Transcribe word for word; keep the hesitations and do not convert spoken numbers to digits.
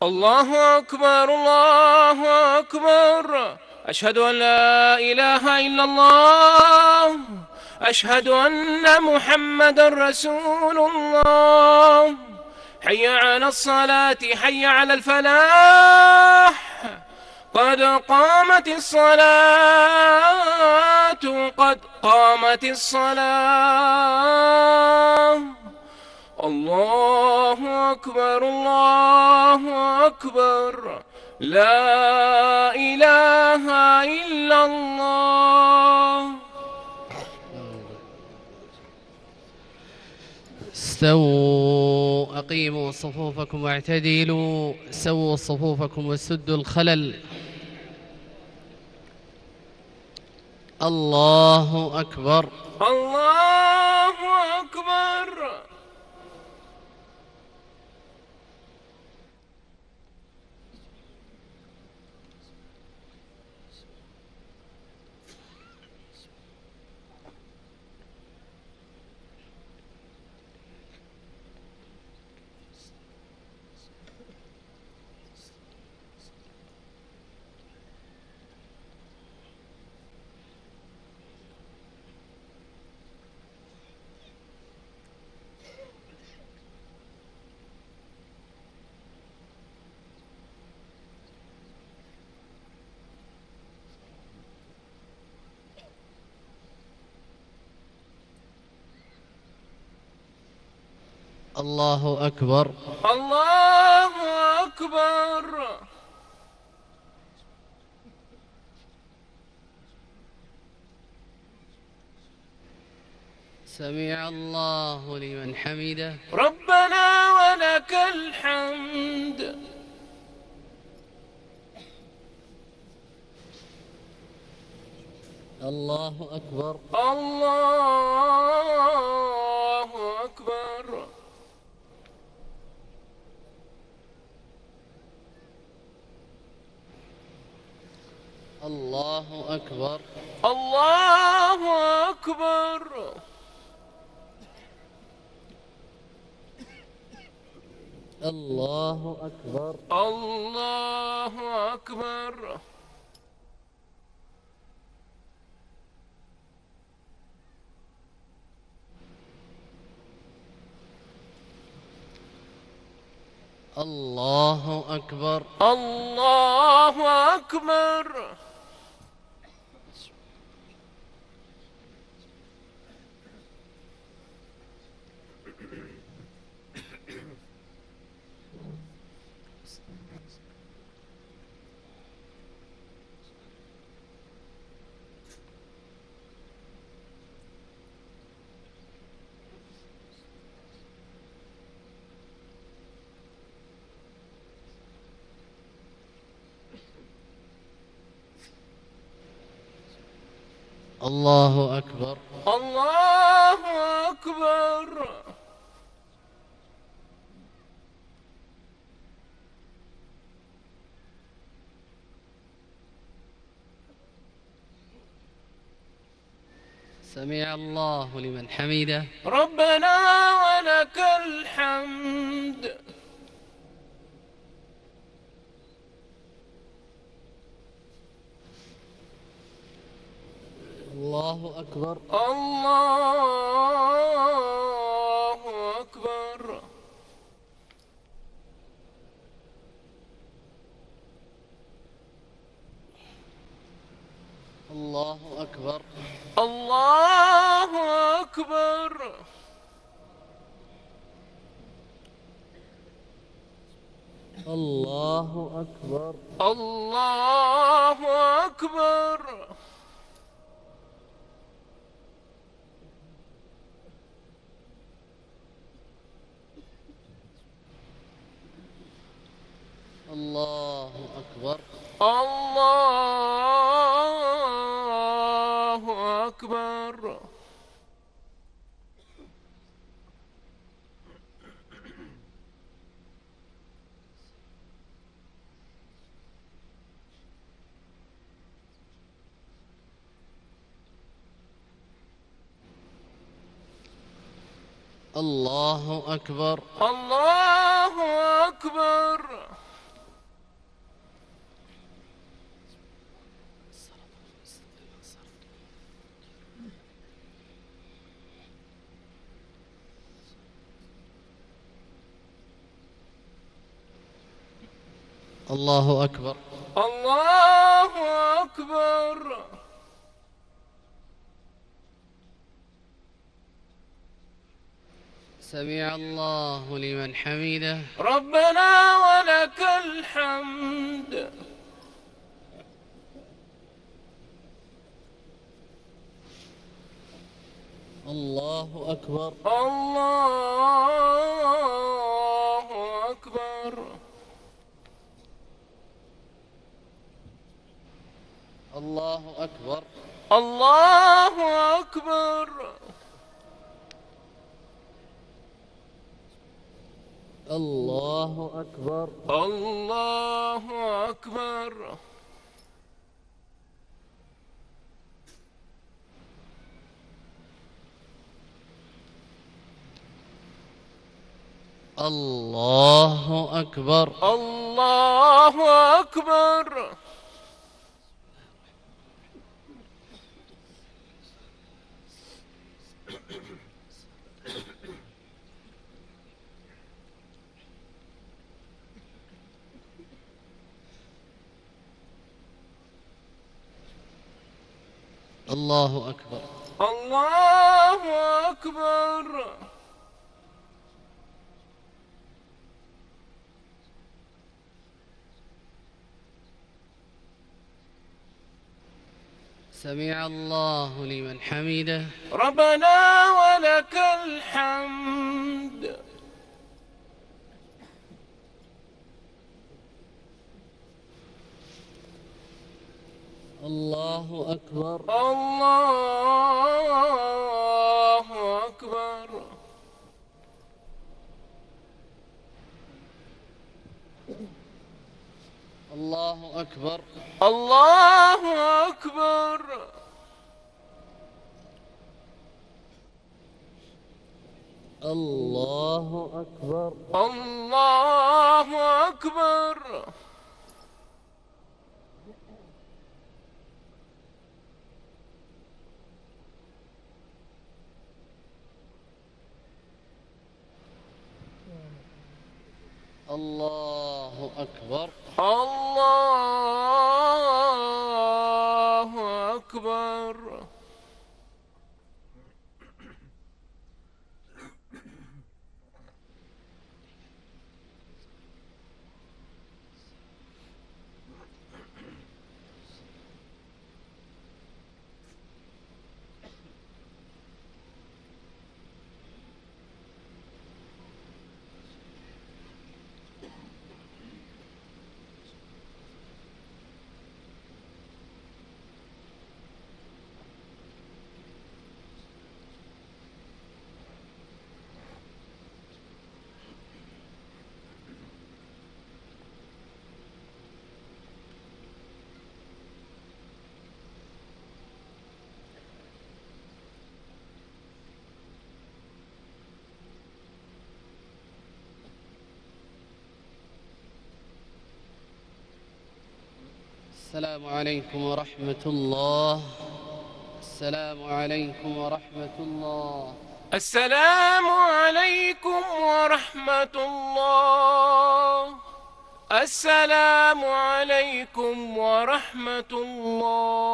الله أكبر الله أكبر. أشهد أن لا إله إلا الله. أشهد أن محمدا رسول الله. حي على الصلاة حي على الفلاح. قد قامت الصلاة قد قامت الصلاة. الله أكبر الله أكبر. لا إله إلا الله. استووا أقيموا صفوفكم واعتدلوا. سووا صفوفكم وسدوا الخلل. الله أكبر الله أكبر. الله أكبر الله أكبر. سمع الله لمن حمده. ربنا ولك الحمد. الله أكبر الله أكبر. الله أكبر الله أكبر. الله أكبر الله أكبر. الله أكبر الله أكبر. الله أكبر الله أكبر. سمع الله لمن حمده. ربنا ولك الحمد. الله أكبر الله أكبر. الله أكبر الله أكبر. الله أكبر الله أكبر. الله أكبر الله أكبر. الله أكبر الله أكبر. الله أكبر. الله أكبر. سمع الله لمن حمده. ربنا ولك الحمد. الله أكبر. الله أكبر. الله أكبر. الله أكبر. الله أكبر. الله أكبر. الله أكبر. الله أكبر. الله أكبر. الله أكبر. سمع الله لمن حمده. ربنا ولك الحمد. الله أكبر. الله أكبر. الله أكبر. الله أكبر. الله أكبر. الله أكبر. الله أكبر. الله أكبر. السلام عليكم ورحمة الله. السلام عليكم ورحمة الله. السلام عليكم ورحمة الله. السلام عليكم ورحمة الله.